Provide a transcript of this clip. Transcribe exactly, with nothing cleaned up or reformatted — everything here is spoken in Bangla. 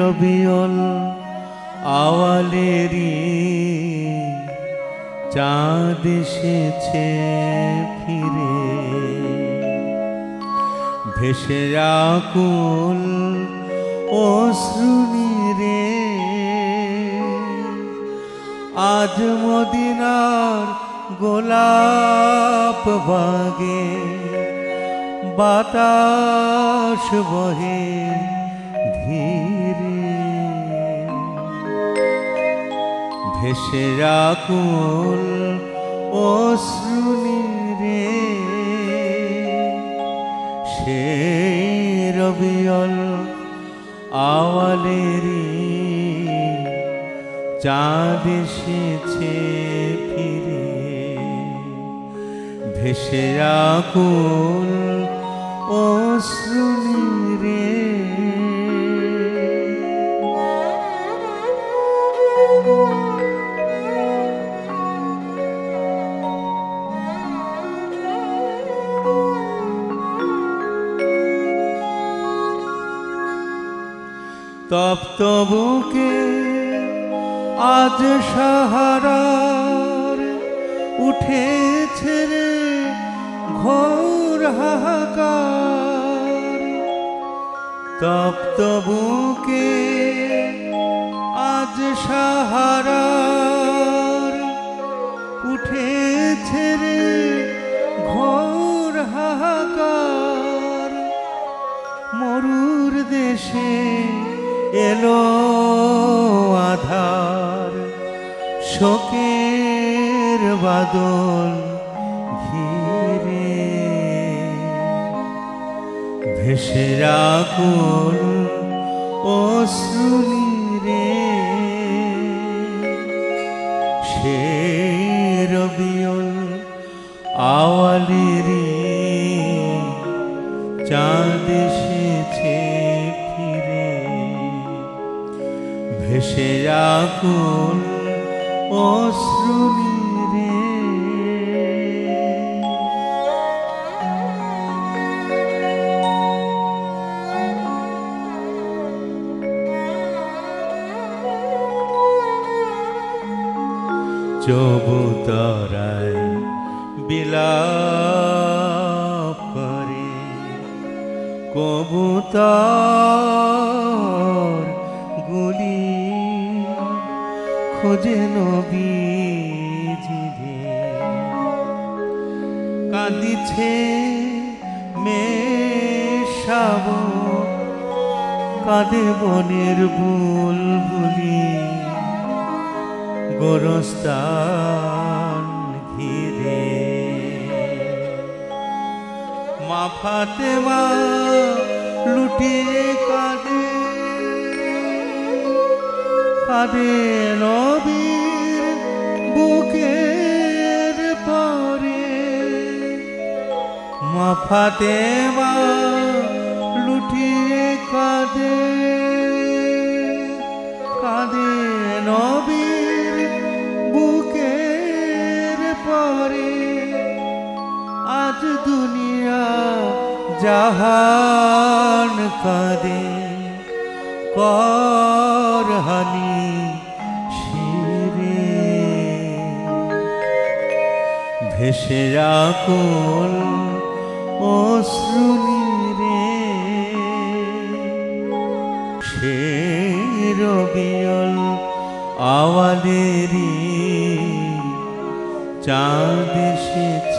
রবিউল আওয়ালেরই চাঁদ এসেছে ফিরে, ভেসে আকুল অশ্রুনীরে। আজ মদিনার গোলাপ বাগে বাতাস বহে ধীরে, ভেসে আকুল অশ্রুনীরে। সেই রবিউল আওয়ালেরই চাঁদ এসেছে ফিরে, ভেসে আকুল অশ্রুনীরে। তপ্ত বুকে আজ সাহারার উঠেছে রে ঘোর হাহাকার। তপ্ত বুকে আজ সাহারার উঠেছে রে ঘোর হাহাকার। মরুর দেশে এলো আধার, শোকের বাদল ঘিরে, ভেসে আকুল অশ্রুনীরে। সেই রবিউল আওয়ালেরই চাঁদ এসেছে ফিরে, ভেসে আকুল অশ্রুনীরে। চবুতরায় বিলাপ করে কবুতর গুলি, খোঁজে নবীজিরে। কাঁদিছে মেষশাবক, কাঁদে বনের বুলবুলি, গোরস্তান ঘিরে। মা ফাতেমা লুটিয়ে কাঁদে, কাঁদে নবীর বুকের পরে। মা ফাতেমা লুটিয়ে কাঁদে, কাঁদে নবীর বুকের পরে। আজ দুনিয়া জাহান কাঁদে করহানি শিরে, ভেসে আকুল অশ্রুনীরে। সেই রবিউল আওয়ালেরই চাঁদ এসেছে